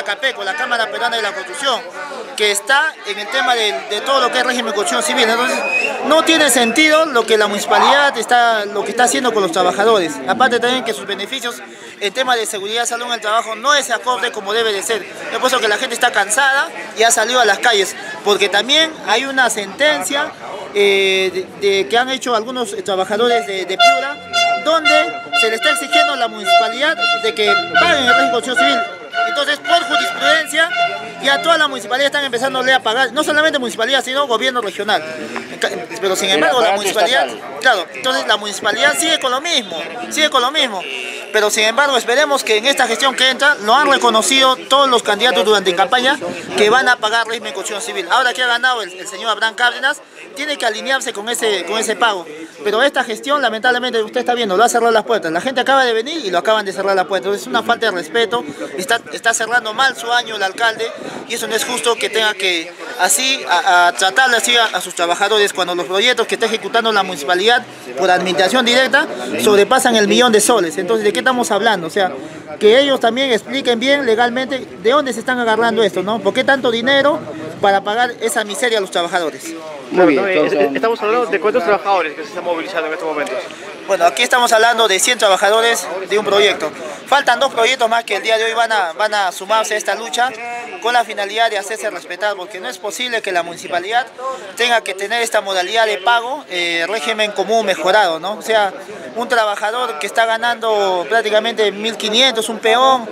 CAPECO, la Cámara Peruana de la Construcción, que está en el tema de todo lo que es régimen de construcción civil. Entonces, no tiene sentido lo que la municipalidad está haciendo con los trabajadores. Aparte también que sus beneficios en tema de seguridad, salud en el trabajo no es acorde como debe de ser. He puesto que la gente está cansada y ha salido a las calles, porque también hay una sentencia que han hecho algunos trabajadores de Piura, donde se le está exigiendo a la municipalidad de que paguen el régimen de construcción civil. Entonces, por jurisprudencia, ya toda la municipalidad están empezando a pagar, no solamente municipalidad, sino gobierno regional. Pero sin embargo, la municipalidad, claro, entonces la municipalidad sigue con lo mismo. Pero sin embargo, esperemos que en esta gestión que entra, lo han reconocido todos los candidatos durante campaña, que van a pagar régimen de construcción civil. Ahora que ha ganado el señor Abraham Cárdenas, tiene que alinearse con ese pago. Pero esta gestión, lamentablemente, usted está viendo, lo ha cerrado las puertas. La gente acaba de venir y lo acaban de cerrar las puertas. Entonces, es una falta de respeto. Está cerrando mal su año el alcalde, y eso no es justo que tenga que así a tratarle así a sus trabajadores, cuando los proyectos que está ejecutando la municipalidad por administración directa sobrepasan el millón de soles. Entonces, ¿de qué estamos hablando? O sea, que ellos también expliquen bien legalmente de dónde se están agarrando esto, ¿no? ¿Por qué tanto dinero para pagar esa miseria a los trabajadores? Muy bien, estamos hablando de cuántos trabajadores que se están movilizando en estos momentos. Bueno, aquí estamos hablando de 100 trabajadores de un proyecto. Faltan 2 proyectos más que el día de hoy van a sumarse a esta lucha con la finalidad de hacerse respetar, porque no es posible que la municipalidad tenga que tener esta modalidad de pago, régimen común mejorado, ¿no? O sea, un trabajador que está ganando prácticamente 1.500, un peón,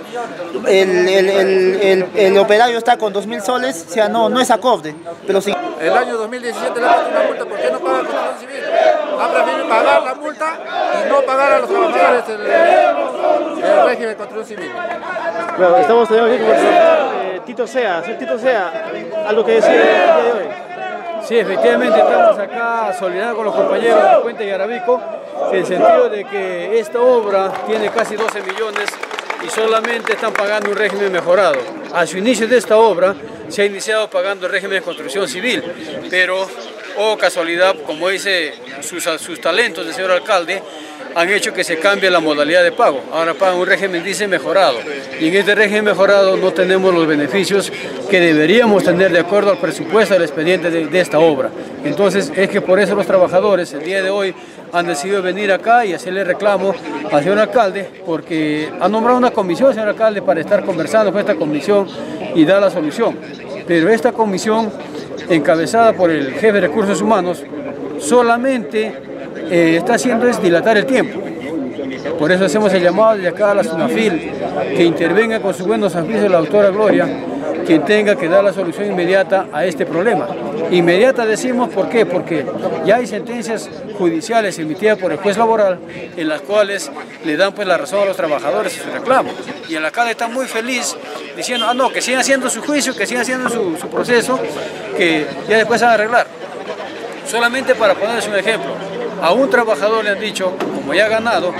el operario está con 2.000 soles, o sea, no es acorde. Pero sí. El año 2017 le ha puesto una multa porque no paga construcción civil. Ha preferido pagar la multa y no pagar a los trabajadores el régimen de construcción civil. Bueno, estamos aquí con el señor Tito Sea, algo que decir el día de hoy. Sí, efectivamente estamos acá solidarios con los compañeros de Puente y Arabico, en el sentido de que esta obra tiene casi 12 millones y solamente están pagando un régimen mejorado. A su inicio de esta obra se ha iniciado pagando el régimen de construcción civil, pero, casualidad, como dice sus talentos del señor alcalde, han hecho que se cambie la modalidad de pago. Ahora pagan un régimen, dice, mejorado. Y en este régimen mejorado no tenemos los beneficios que deberíamos tener de acuerdo al presupuesto del expediente de esta obra. Entonces, es que por eso los trabajadores el día de hoy han decidido venir acá y hacerle reclamo al señor alcalde, porque ha nombrado una comisión, señor alcalde, para estar conversando con esta comisión y dar la solución. Pero esta comisión, encabezada por el jefe de recursos humanos, solamente está haciendo es dilatar el tiempo. Por eso hacemos el llamado desde acá a la SUNAFIL, que intervenga con sus buenos auspicios la doctora Gloria, quien tenga que dar la solución inmediata a este problema. Inmediata decimos, ¿por qué? Porque ya hay sentencias judiciales emitidas por el juez laboral en las cuales le dan pues la razón a los trabajadores y su reclamo. Y el alcalde está muy feliz diciendo, no, que sigan haciendo su juicio, que sigan haciendo su proceso, que ya después se van a arreglar. Solamente para ponerles un ejemplo, a un trabajador le han dicho, como ya ha ganado,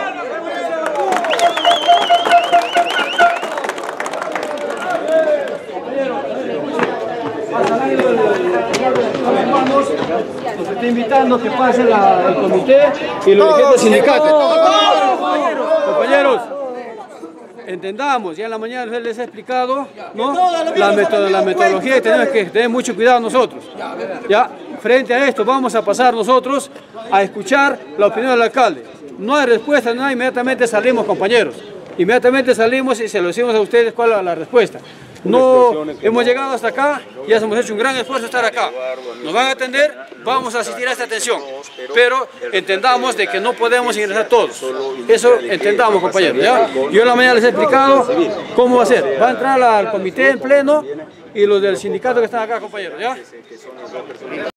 nos está invitando que pase el comité y los dirigentes sindicales. Compañeros, entendamos, ya en la mañana les he explicado, ¿no? la metodología, y tenemos que tener mucho cuidado nosotros. Ya, frente a esto vamos a pasar nosotros a escuchar la opinión del alcalde. No hay respuesta, no, inmediatamente salimos, compañeros. Inmediatamente salimos y se lo decimos a ustedes cuál es la respuesta. No hemos llegado hasta acá, ya hemos hecho un gran esfuerzo de estar acá. Nos van a atender, vamos a asistir a esta atención, pero entendamos de que no podemos ingresar todos. Eso entendamos, compañeros, ¿ya? Yo en la mañana les he explicado cómo va a ser. Va a entrar al comité en pleno y los del sindicato que están acá, compañeros, ¿ya?